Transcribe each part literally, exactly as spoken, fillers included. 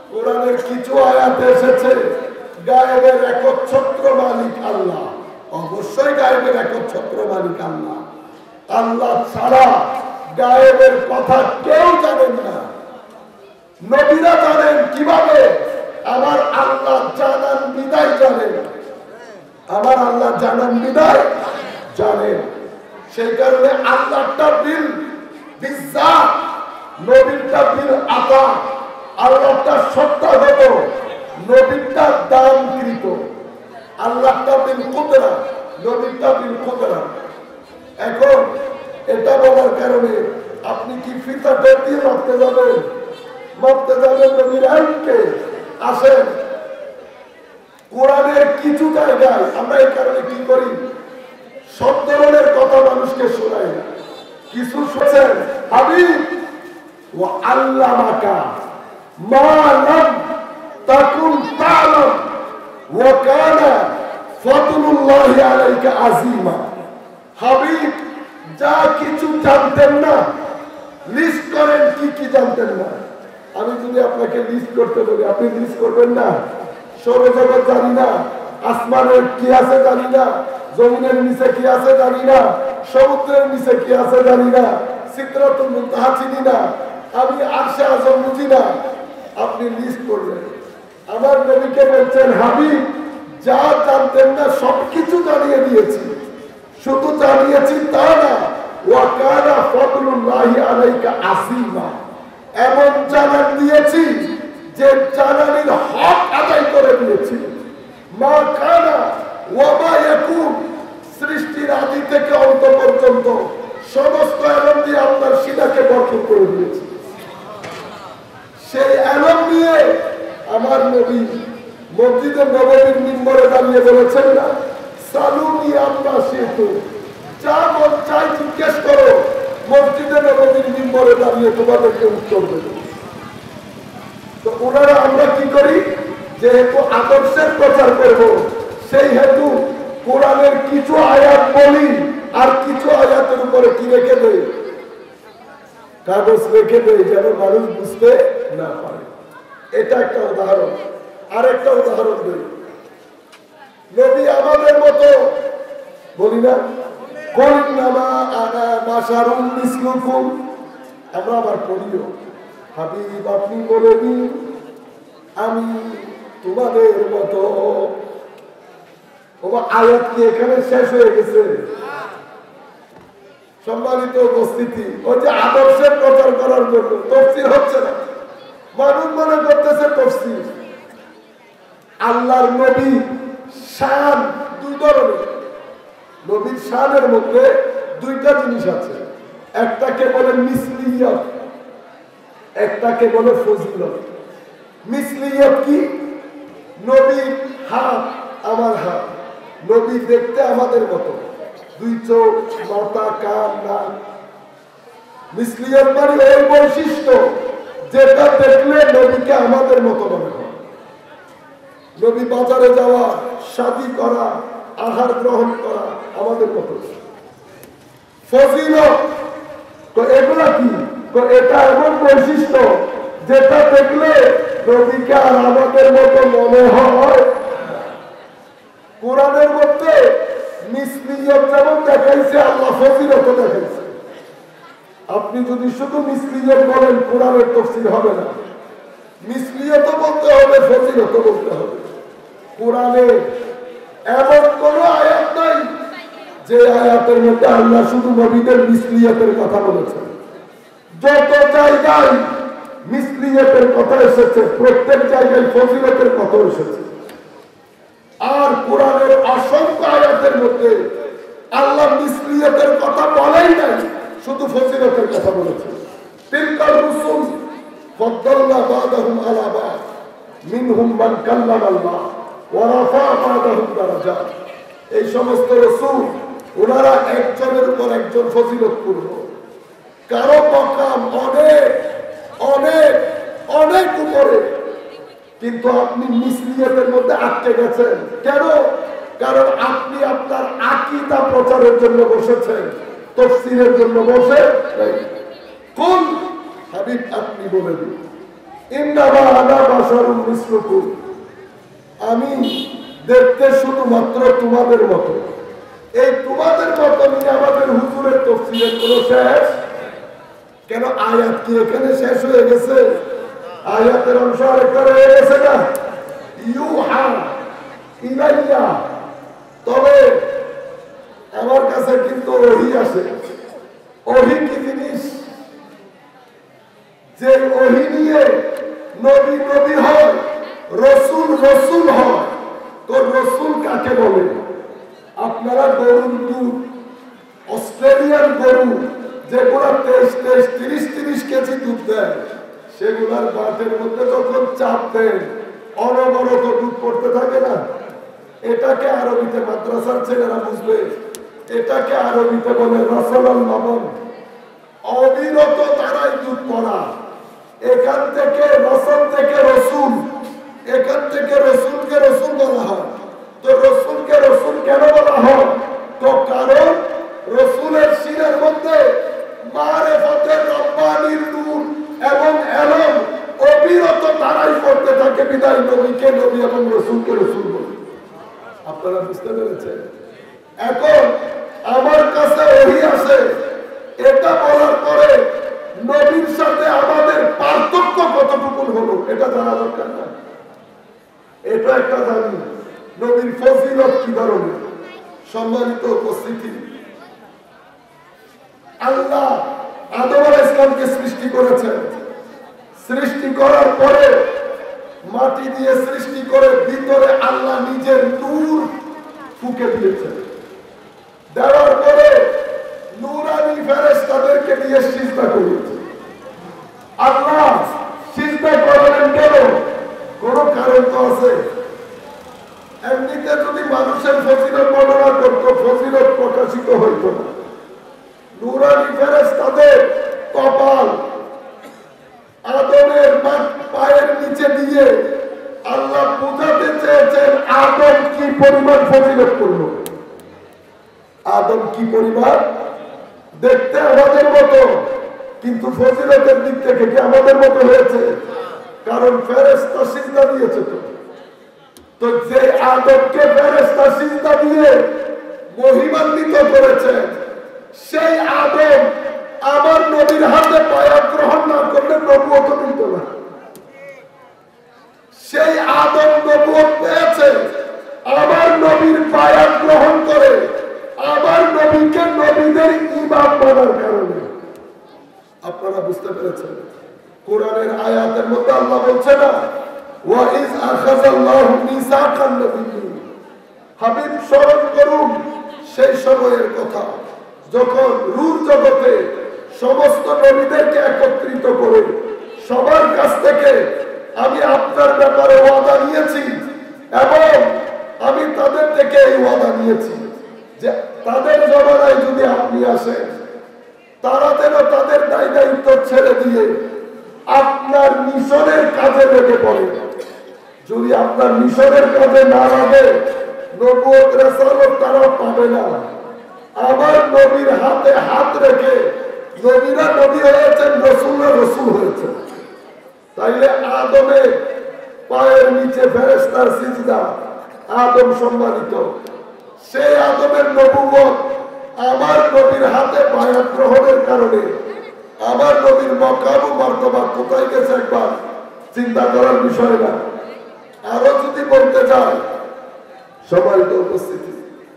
কোরআনের কিছু আয়াতে এসেছে গায়েবের একচ্ছত্র মালিক আল্লাহ। অবশ্যই গায়েবের একচ্ছত্র মালিক আল্লাহ। আল্লাহ ছাড়া গায়েবের কথা কেউ জানেন না। নবীরা জানেন কিভাবে? আমার আল্লাহ জানান বিদায় জানেন, আমার আল্লাহ জানান বিদায় জানেন। সেই কারণে আল্লাহটা বিল বিজাত, নবীরটা বিল আতা। আল্লাহটা সত্তাগত, নবীরটা দানকৃত। আল্লাহটা বিল কুদরা, নবীরটা বিল কুদরা। এখন এটা বলার কারণে আপনি কি ফিতা দিয়ে মাপতে যাবেন? মাপতে যাবেন নবীর আইনকে। আসেন, কোরআনের কিছু জায়গায় আমরা এই কারণে কি করি, সব ধরনের কথা মানুষকে শোনাই না। কিছু শুনছেন হাবিব ও আল্লামাকা মা লাম তাকুন তা'লাম ওয়া কানা ফাদলুল্লাহি আলাইকা আযীমা। হাবিব যা কিছু জানতেন না, লিস্ট করেন কি কি জানতেন না। আমি যদি আপনাকে লিস্ট করতে বলি, আপনি লিস্ট করবেন না? সৌরজগৎ জানি না, আসমানের কি আছে জানি না, জমিনের নিচে কি আছে জানি না, সমুদ্রের নিচে কি আছে জানি না, সিদরাতুল মুনতাহা চিনি না, আমি আরশে আযম বুঝি না। আপনি লিস্ট করবেন। আমার নবীকে বলছেন হাবিব যা জানতেন না সবকিছু জানিয়ে দিয়েছি। শুধু জানিয়েছি তা না, ওয়া কানা ফাদলুল্লাহি আলাইকা আযীমা, এমন জানান দিয়েছি যে জানানির হক আদায় করে দিয়েছি। মা কানা ওয়া মা ইয়াকুন, সৃষ্টির আদি থেকে অন্ত পর্যন্ত সমস্ত এলম দিয়ে আপনার সিনাকে বরকত করে দিয়েছি। সেই এলম নিয়ে আমার নবী মসজিদে নববীর মিম্বরে দাঁড়িয়ে বলেছেন না, সালুনি আম্মা শিতু, যা মন চাই জিজ্ঞেস করো, মসজিদে নববীর মিম্বরে দাঁড়িয়ে তোমাদেরকে উত্তর দেব। তো ওনারা আমরা কি করি, যেহেতু আদর্শের প্রচার করব সেই হেতু কোরআনের কিছু আয়াত বলি আর কিছু আয়াতের উপরে কি রেখে দেয়, কাগজ রেখে দেয় যেন মানুষ বুঝতে না পারে। এটা একটা উদাহরণ। আরেকটা উদাহরণ দেই, নবী আমাদের মতো বলি না, আমরা আবার পড়িও হাবিব আপনি বলে দিন আমি তোমাদের মতো। আয়াত কি এখানে শেষ হয়ে গেছে? সম্মানিত উপস্থিতি, ওই যে আদর্শের প্রচার করার জন্য তাফসীর হচ্ছে না, মানুষ মনে করতেছে তাফসীর। আল্লাহর নবী শান দুই ধরনের। নবীর শানের মধ্যে দুইটা জিনিস আছে, একটাকে বলে মিসলিয়ত, একটাকে বলে ফজিলত। মিসলিয়ত কি? নবীর হাত আমার হাত, নবী দেখতে আমাদের মতো, দুই চোখ, মাথা, কান, নাক। মিসলিয়ত মানে ওই বৈশিষ্ট্য যেটা দেখলে নবীকে আমাদের মতো মনে হয়। নবী বাজারে যাওয়া, শাদী করা, আহার গ্রহণ করা আমাদের মতো। ফজিলত তো এগুলা কি? তো এটা এমন বৈশিষ্ট্য যেটা দেখলে নবীকে আর আমাদের মতো মনে হয়। কোরআনের মধ্যে মিসলিয়ত যেমন দেখাইছে, আল্লাহ ফজিলত দেখাইছে। আপনি যদি শুধু মিসলিয়ত বলেন কোরআনের তাফসীর হবে না, মিসলিয়ত বলতে হবে, ফজিলত বলতে হবে। কোরআনে এমন কোন আয়াত নাই যে আয়াতের মধ্যে আল্লাহ শুধু নবীদের মিসলিয়তের কথা বলেছেন। যত জায়গায় মিসলিয়তের কথা এসেছে প্রত্যেক জায়গায় ফজিলতের কথা এসেছে। আর কোরআনের অসংখ্য আয়াতের মধ্যে আল্লাহ মিসলিয়তের কথা বলেই নাই, শুধু ফজিলতের কথা বলেছে। তিলকার রুসুল ফাদ্দালনা বা'দাহুম আলা বা'দ মিনহুম মান কাল্লামাল্লাহ ওয়া রাফা'a বা'দাহুম দারাজাত। এই সমস্ত রাসূল ওনারা একজনের উপর একজন ফজিলতপূর্ণ। কারো মকাম অনেক অনেক অনেক উপরে, কিন্তু আপনি মিসলিয়তের মধ্যে আটকে গেছেন। কেন? কারণ আপনি আপনার আকীদা প্রচারের জন্য বসেছেন, তাফসীরের জন্য বসে নাই। কোন হাবিব আপনি বলে দিন, ইন্নামা আনা বাশারুম মিসলুকুম, আমি দেখতে শুধুমাত্র তোমাদের মতো। এই তোমাদের মতো নিয়ে আমাদের হুজুরের তাফসীরের কোনো শেষ কেন? আয়াত কি এখানে শেষ হয়ে গেছে? আয়াতের অংশ আরেকটা রয়ে গেছে না, ইউহা ইলাইয়া। তবে আমার কাছে কিন্তু ওহী আছে। ওহী কি জিনিস? যে ওহী নিয়ে নবী নবী হয়, রসুল রসুল হয়। তো রসুল কাকে বলে? আপনারা গরুর দুধ, অস্ট্রেলিয়ান গরু যেগুলা তেইশ তেইশ তিরিশ তিরিশ কেজি দুধ দেয়, সেগুলার বাটের মধ্যে যখন চাপ দেন অনবরত দুধ পড়তে থাকে না। এটাকে আরবিতে, মাদ্রাসার ছেলেরা বুঝবে, এটাকে আরবিতে বলে রসলাল লবণ। অবিরত তারাই দুধ পড়া। এখান থেকে রসল থেকে রসুল, এখান থেকে রসুলকে রসুল বলা হয়। তো রসুলকে রসুল কেন বলা হয়? তো কারণ রসুলের শিরের মধ্যে মারেফতের রব্বানির নূর এবং এলম অবিরত তারাই করতে থাকে, বিদায় নবীকে নবী এবং রসুলকে রসুল বলে। আপনারা বুঝতে পেরেছেন? এখন আমার কাছে ওহী আছে, এটা বলার পরে নবীর সাথে আমাদের পার্থক্য কতটুকু হলো এটা জানা দরকার না? এটা একটা জানি, নবীর ফজিলত কি ধরনের। সম্মানিত উপস্থিতি, আল্লাহ আদম আলাইহিস সালামকে সৃষ্টি করেছেন। সৃষ্টি করার পরে মাটি দিয়ে সৃষ্টি করে ভিতরে আল্লাহ নিজের নূর ফুঁকে দিয়েছেন। দেওয়ার পরে নূরানি ফেরেশতাদেরকে দিয়ে সিজদা করিয়েছে। আল্লাহ সিজদা করলেন কেন? কোন কারণ তো আছে। এমনিতে যদি মানুষের ফজিলত বর্ণনা করত, ফজিলত প্রকাশিত হইত না। নূরানি ফেরেশতাদের কপাল আদমের পায়ের নিচে দিয়ে আল্লাহ বুঝাতে চেয়েছেন আদম কি পরিমাণ ফজিলত করল। আদম কি পরিমাণ, দেখতে আমাদের মতো, কিন্তু ফজিলতের দিক থেকে কি আমাদের মতো হয়েছে? কারণ ফেরেশতা সিজদা দিয়েছে। তো তো যে আদমকে ফেরেশতা সিজদা দিয়ে মহিমান্বিত করেছেন, সেই আদম আমার নবীর হাতে পায়া গ্রহণ না করলে নবুয়ত দিত না। সেই আদম নবুয়ত পেয়েছে আমার নবীর পায়া গ্রহণ করে, আমার নবীকে নবীদের ইমাম মানার কারণে। আপনারা বুঝতে পেরেছেন? কোরআনের আয়াতের মধ্যে আল্লাহ বলছে না, ওয়া ইজ আখাযাল্লাহু মিসাকান নাবিয়্যিন। হাবিব স্মরণ করুন সেই সময়ের কথা যখন রূহ জগতে সমস্ত নবীদেরকে একত্রিত করে সবার কাছ থেকে আমি আপনার ব্যাপারে ওয়াদা নিয়েছি, এবং আমি তাদের থেকে এই ওয়াদা নিয়েছি যে তাদের জমানায় যদি আপনি আসেন, তারা যেন তাদের দায় দায়িত্ব ছেড়ে দিয়ে আপনার মিশনের কাজে লেগে পড়ে। যদি আপনার মিশনের কাজে না লাগে, নবুয়ত রাসালত তারা পাবে না। আমার নবীর হাতে হাত রেখে নবীরা নবী হয়েছেন, রসুলরা রসুল হয়েছে। তাইলে আদমের পায়ের নিচে ফেরেশতার সিজদা, আদম সম্মানিত। সেই আদমের নবুয়ত আমার নবীর হাতে বায়াত গ্রহণের কারণে আমার নবীর মকাম ও মর্তবা কোথায় গেছে একবার চিন্তা করার বিষয় না। আরো যদি বলতে চাই, সম্মানিত উপস্থিতি,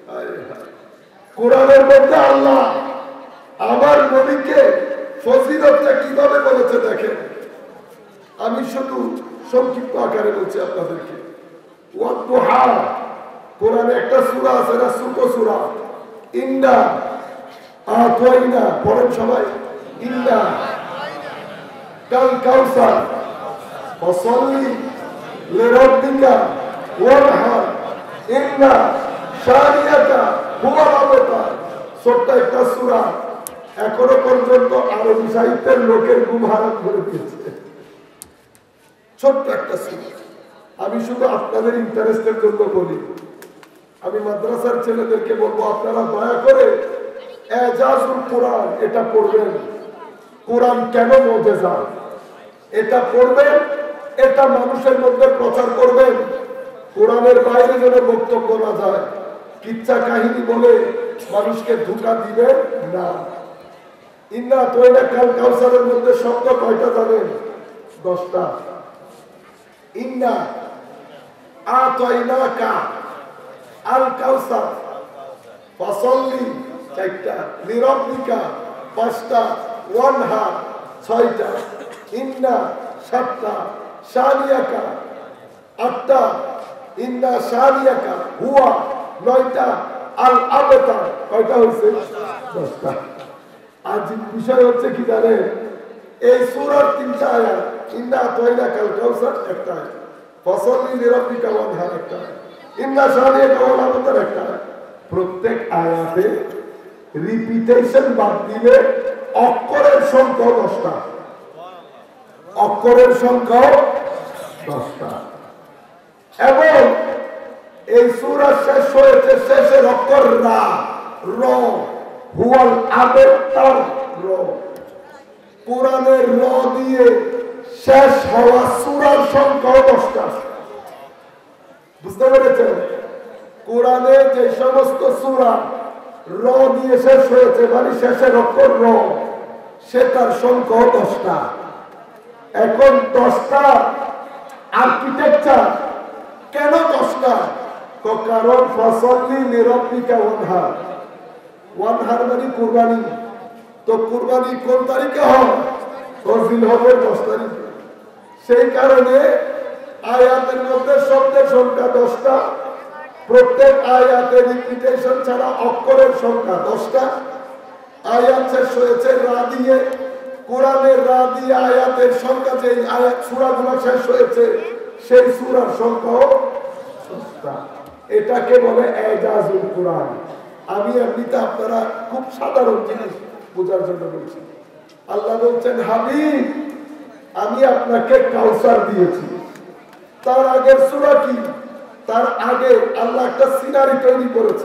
কোরআনের মধ্যে আল্লাহ আমার নবীকে ফজিলতটা কিভাবে বলেছে দেখেন। আমি শুধু সংক্ষিপ্ত আকারে বলছি আপনাদেরকে। ওয়াদুহা, কোরআনে একটা সূরা আছে, না ছোট সূরা, ইন্না আতাইনা, পড়েন সবাই, ইন্না কাল কাউসার ফাসাল্লি লিরাব্বিকা ওয়ানহার ইন্না শানিয়াকা হুয়াল আবতার। ছোট্ট একটা সূরা, এখনো পর্যন্ত আরবি সাহিত্যের লোকের ঘুম হারাম করে দিয়েছে। ছোট্ট একটা সূরা। আমি শুধু আপনাদের ইন্টারেস্টের জন্য বলি। আমি মাদ্রাসার ছেলেদেরকে বলবো, আপনারা দয়া করে এজাজুল কোরআন এটা পড়বেন। কোরআন কেন মুজিজা এটা পড়বেন, এটা মানুষের মধ্যে প্রচার করবেন, কোরআনের বাইরে যেন বক্তব্য না যায়, কিচ্ছা কাহিনী বলে মানুষকে ধোঁকা দিবেন না। ইন্না তৈরা কাল কাউসারের মধ্যে শব্দ কয়টা জানেন? দশটা। ইন্না আতাইনাকা আল কাউসার ফাসাল্লি চারটা, লিরাব্বিকা পাঁচটা, ওয়ানহার ছয়টা, ইন্না সাতটা, শানিয়াকা আটটা, ইন্না শানিয়াকা হুয়া নয়টা, আল আবতার কয়টা হয়েছে? দশটা। আজ বিষয় হচ্ছে কি জানেন, এই সূরার তিনটা আয়াত, ইন্না আতাইনাকাল কাউসার একটা আয়াত, ফাসাল্লি লিরাব্বিকা ওয়ানহার একটা আয়াত, ইন্না শানিয়াকা ওয়াল আবতার একটা আয়াত। প্রত্যেক আয়াতে রিপিটেশন বাদ দিলে অক্ষরের সংখ্যা দশটা, অক্ষরের সংখ্যা দশটা। এবং এই সূরা শেষ হয়েছে শেষের অক্ষর রা, র, হুয়াল আবতার র। কোরআনের র দিয়ে শেষ হওয়া সূরার সংখ্যা দশটা। বুঝতে পেরেছেন? কোরআনে যে সমস্ত সূরা র দিয়ে শেষ হয়েছে, মানে শেষের অক্ষর র, সেটার সংখ্যা দশটা। এখন দশটা আর্কিটেকচার কেন দশটা? কারণ ফাসাল্লি লিরাব্বিকা ওয়ানহার, ওয়ানহার মানে কুরবানি। তো কুরবানি কোন তারিখে হয়? জিলহজের দশ তারিখে। সেই কারণে আয়াতের মধ্যে শব্দের সংখ্যা দশটা, প্রত্যেক আয়াতে রিপিটেশন ছাড়া অক্ষরের সংখ্যা দশটা। আয়াত শেষ হয়েছে রা দিয়ে, কোরআনের রা দিয়ে আয়াতের সংখ্যা, যে আয়াত সূরাগুলো শেষ হয়েছে সেই সূরার সংখ্যা দশটা। এটাকে বলে এজাজুল কোরআন। আমি এমনিতে আপনারা খুব সাধারণ জিনিস বোঝার জন্য বলছি। আল্লাহ বলছেন, হাবিব আমি আপনাকে কাউসার দিয়েছি। তার আগের সূরা কি? তার আগে আল্লাহ একটা সিনারি তৈরি করেছে,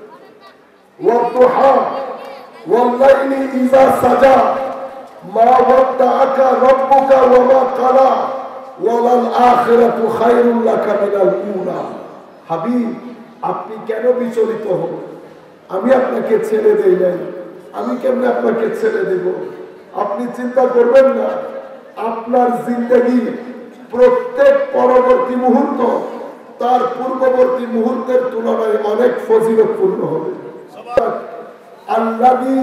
ওয়াদুহা ওয়াল্লাইলি ইযা সাজা মা ওয়াদ্দাআকা রাব্বুকা ওয়া মা ক্বালা ওয়ালাল আখিরাতু খায়রুল লাকা মিনাল উলা। হাবিব আপনি কেন বিচলিত হন? আমি আপনাকে ছেড়ে দেই নাই, আমি কেমনে আপনাকে ছেড়ে দেব? আপনি চিন্তা করবেন না, আপনার জিন্দেগি প্রত্যেক পরবর্তী মুহূর্ত তার পূর্ববর্তী মুহূর্তের তুলনায় অনেক ফজিলতপূর্ণ হবে। আল্লাযী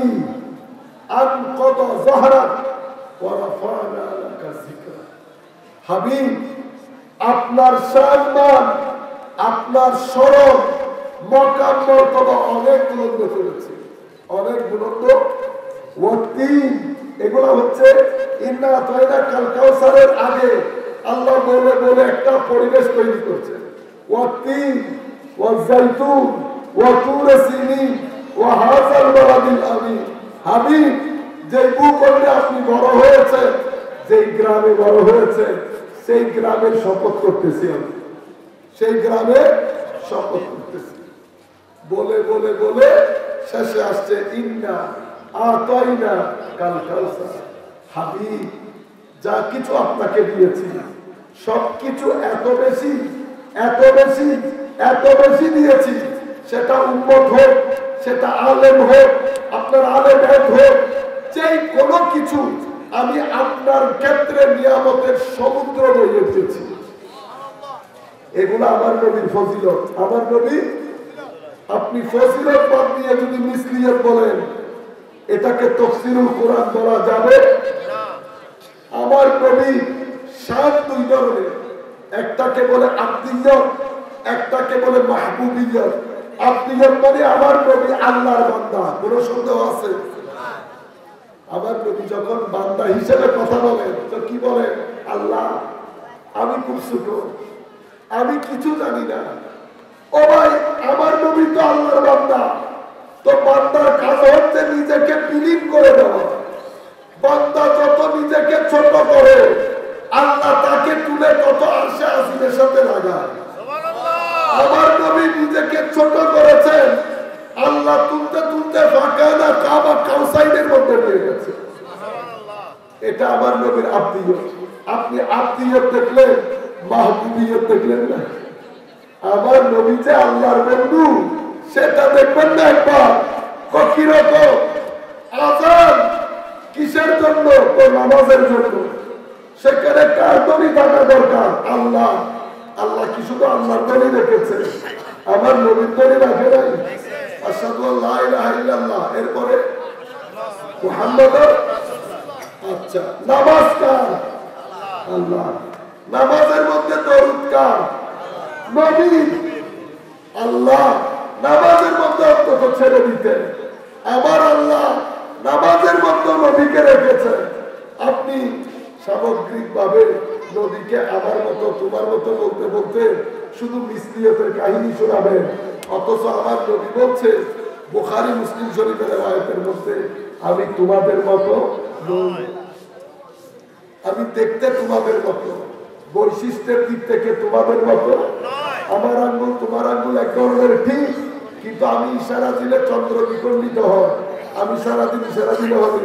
আনকাযা যাহরাক ওয়া রাফা'না লাকা যিকরাক। হাবিব আপনার সম্মান, আপনার শরফ, মকাম মর্তবা অনেক বুলন্দ করেছে, অনেক বুলন্দ। ওয়াতিন এগুলা হচ্ছে ইন্না আতাইনাকাল কাউসারের আগে আল্লাহ বলে বলে একটা পরিবেশ তৈরি করছে। ওয়াতিন ওয়া যাইতুন ওয়া তুর সিনিন ওয়া হাযাল বালাদিল আমিন। হাবিব যে ভূখণ্ডে আপনি বড় হয়েছে, যেই গ্রামে বড় হয়েছে, সেই গ্রামের শপথ করতেছি আমি, সেই গ্রামে শপথ করতেছি। বলে বলে বলে শেষে আসছে ইন্না আতাইনা কাল কাউসার। হাবিব যা কিছু আপনাকে দিয়েছি সবকিছু এত বেশি এত বেশি এত বেশি দিয়েছি, সেটা উম্মত হোক, সেটা আলেম হোক, আপনার আলেম হোক, যেই কোনো কিছু আমি আপনার ক্ষেত্রে নিয়ামতের সমুদ্র বইয়ে দিয়েছি। এগুলো আমার নবীর ফজিলত, আমার নবী। আপনি ফজিলত বাদ দিয়ে যদি মিসলিয়ত বলেন, এটাকে তাফসীরুল কোরআন বলা যাবে না। আমার নবী শান দুই ধরনের, একটাকে বলে আব্দিয়ত, একটাকে বলে মাহবুবিয়ত। আব্দিয়ত মানে আমার নবী আল্লাহর বান্দা, কোনো সন্দেহ আছে? আমার নবী যখন বান্দা হিসেবে কথা বলেন তো কি বলেন? আল্লাহ আমি খুব ছোট, আমি কিছু জানি না। ও ভাই, আমার নবী তো আল্লাহর বান্দা, তো বান্দার কাজ হচ্ছে নিজেকে বিলীন করে দেওয়া। বান্দা যত নিজেকে ছোট করে, আল্লাহ তাকে তুলে তত আরশে আজিমের সাথে লাগায়। আমার নবী নিজেকে ছোট করেছেন, আল্লাহ তুলতে তুলতে ফাঁকানা কাবা কাউসাইনের মধ্যে নিয়ে গেছে। এটা আমার নবীর আব্দিয়ত। আপনি আত্মীয়ত দেখলেন, মাহবুবিয়ত দেখলেন না। আমার নবী যে আল্লাহর বন্ধু সেটা দেখবেন না একবার। কিরকম আযান কিসের জন্য? তো নামাজের জন্য। সেখানে কার দড়ি থাকা দরকার? আল্লাহ। আল্লাহ কি শুধু আল্লাহর দড়ি রেখেছে? আমার নবীর দড়ি রাখে নাই। আশহাদু আল্লা ইলাহা ইল্লাল্লাহ, এরপরে মুহাম্মাদুর। আচ্ছা, নামাজ কার? আল্লাহ। নামাজের মধ্যে দরুদ কার? নবী। আল্লাহ নামাজের মধ্যে অন্তত ছেড়ে দিতেন। আমার আল্লাহ নামাজের মধ্যে নবীকে রেখেছেন। আপনি সামগ্রিক ভাবে নবীকে আমার মতো তোমার মতো বলতে বলতে শুধু মিসলিয়তের কাহিনী শোনাবেন, অথচ আমার নবী বলছে বুখারী মুসলিম শরীফের আয়াতের মধ্যে, আমি তোমাদের মতো নই, আমি দেখতে তোমাদের মতো, বৈশিষ্ট্যের দিক থেকে তোমাদের মতো। আমার আঙ্গুল তোমার আঙ্গুল এক ধরনের ঠিক, কিন্তু আমি ইশারা দিলে চন্দ্র বিখণ্ডিত হয়, আমি সারাদিন ইশারা দিলে হবে।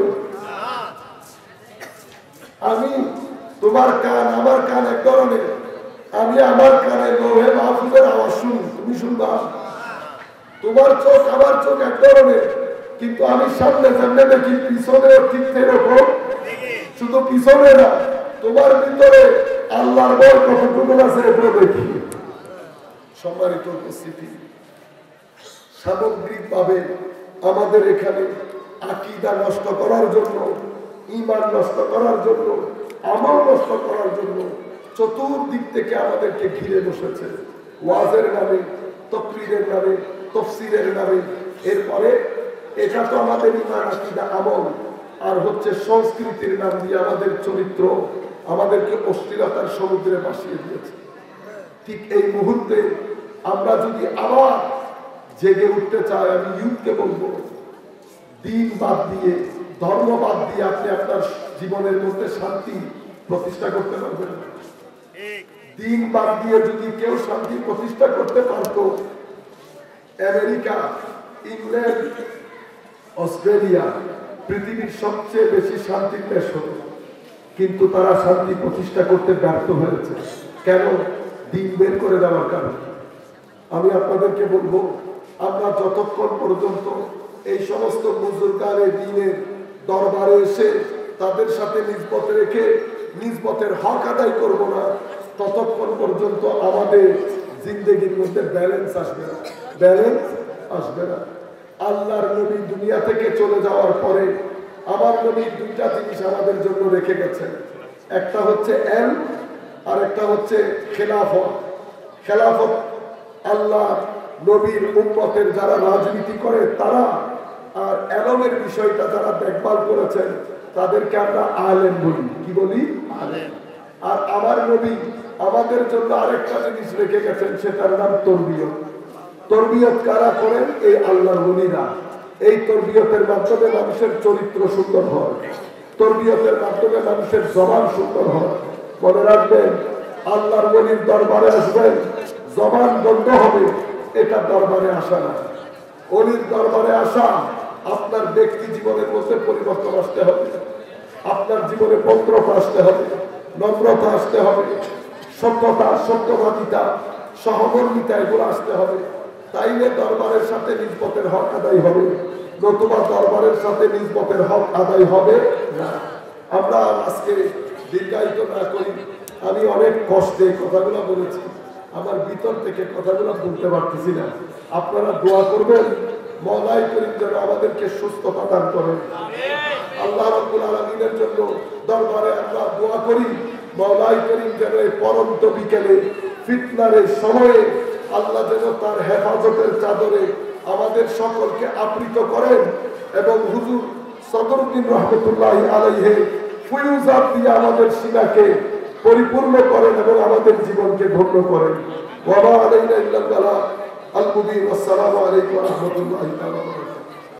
আমি তোমার কান আমার কান এক ধরনের, আমি আমার কানে লোহে মাহফুজের আওয়াজ শুনি, তুমি শুনবা। তোমার চোখ আমার চোখ এক ধরনের, কিন্তু আমি সামনে সামনে দেখি, পিছনে ঠিক সেরকম, শুধু পিছনে না, তোমার ভিতরে আল্লাহর বল কতটুকু আছে এটা দেখি। সম্মানিত উপস্থিতি, সামগ্রিক ভাবে আমাদের এখানে আকীদা নষ্ট করার জন্য, ঈমান নষ্ট করার জন্য, আমল নষ্ট করার জন্য চতুর্দিক থেকে আমাদেরকে ঘিরে বসেছে। ওয়াজের নামে, তাকরীরের নামে, তাফসীরের নামে। এরপরে এটা তো আমাদের ঈমান, আকীদা, আমল, আর হচ্ছে সংস্কৃতির নাম দিয়ে আমাদের চরিত্র আমাদেরকে অশ্লীলতার সমুদ্রে ভাসিয়ে দিয়েছে। ঠিক এই মুহূর্তে আমরা যদি আবার জেগে উঠতে চাই, আমি ইউথকে বলবো, দিন বাদ দিয়ে, ধর্ম বাদ দিয়ে আপনি আপনার জীবনের মধ্যে শান্তি প্রতিষ্ঠা করতে পারবেন না। দিন বাদ দিয়ে যদি কেউ শান্তি প্রতিষ্ঠা করতে পারত, আমেরিকা, ইংল্যান্ড, অস্ট্রেলিয়া পৃথিবীর সবচেয়ে বেশি শান্তির দেশ হতো, কিন্তু তারা শান্তি প্রতিষ্ঠা করতে ব্যর্থ হয়েছে। কেন? দিন বের করে দেওয়ার কারণে। আমি আপনাদেরকে বলবো, আমরা যতক্ষণ পর্যন্ত এই সমস্ত বুজুর্গানে দ্বীনের দরবারে এসে তাদের সাথে নিসবত রেখে নিসবতের হক আদায় করব না, ততক্ষণ পর্যন্ত আমাদের জিন্দেগির মধ্যে ব্যালেন্স আসবে না, ব্যালেন্স আসবে না। আল্লাহর নবী দুনিয়া থেকে চলে যাওয়ার পরে আমার নবী দুইটা জিনিস আমাদের জন্য রেখে গেছেন, একটা হচ্ছে এল, আর একটা হচ্ছে খেলাফত। খেলাফত আল্লাহ নবীর উম্মতের যারা রাজনীতি করে তারা, আর এলমের বিষয়টা যারা দেখভাল করেছেন তাদেরকে আমরা আলেম বলি। কি বলি? আলেম। আর আমার নবী আমাদের জন্য আরেকটা জিনিস রেখে গেছেন, সেটার নাম তরবিয়ত। তরবিয়ত কারা করেন? এই আল্লাহর ওলিরা। এই তরবিয়তের মাধ্যমে মানুষের চরিত্র সুন্দর হয়, তরবিয়তের মাধ্যমে মানুষের জবান সুন্দর হয়। মনে রাখবেন, আল্লাহর ওলির দরবারে আসবেন, জবান বন্ধ হবে, এটা দরবারে আসা না। ওলির দরবারে আসা, আপনার ব্যক্তি জীবনের মধ্যে পরিবর্তন আসতে হবে, আপনার জীবনে ভদ্রতা আসতে হবে, নম্রতা আসতে হবে, সত্যতা, সত্যবাদিতা, সহমর্মিতা, এগুলো আসতে হবে। তাইলে দরবারের সাথে নিসবতের হক আদায় হবে, নতুবা দরবারের সাথে নিসবতের হক আদায় হবে না। আমরা আজকে দীর্ঘায়িত না করি, আমি অনেক কষ্টে কথাগুলো বলেছি, আমার ভিতর থেকে কথাগুলো বলতে পারতেছি না। আপনারা দোয়া করবেন, মওলাই করিম যেন আমাদেরকে সুস্থতা দান করেন। আল্লাহ রাব্বুল আলামিনের জন্য দরবারে আমরা দোয়া করি, মওলাই করিম যেন এই পরন্ত বিকেলে ফিতনার সময়ে আল্লাহ যেন তার হেফাজতের চাদরে আমাদের সকলকে আবৃত করেন, এবং হুজুর সদরুদ্দিন রহমতুল্লাহ আলাইহি ফুয়ুজাত দিয়ে আমাদের সিনাকে পরিপূর্ণ করেন এবং আমাদের জীবনকে ধন্য করেন। ওয়া মা আলাইনা ইল্লাল বালাগ আল মুবিন। আসসালামু আলাইকুম ওয়া রাহমাতুল্লাহি ওয়া বারাকাতুহু।